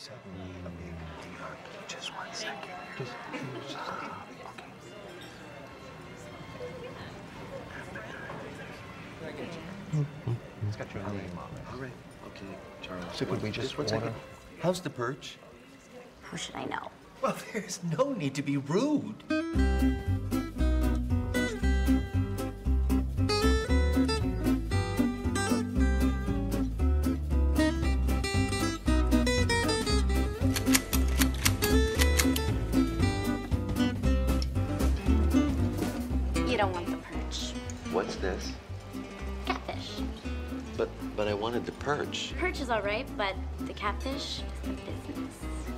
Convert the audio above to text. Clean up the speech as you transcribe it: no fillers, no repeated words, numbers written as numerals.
sudden a big deal. Just 1 second. Just stop. Okay. It's got your name on it. All right. Okay, Charles. So could we just one order? second. How's the perch? How should I know? Well, there's no need to be rude. You don't want the perch. What's this? Catfish. But I wanted the perch. Perch is all right, but the catfish is the business.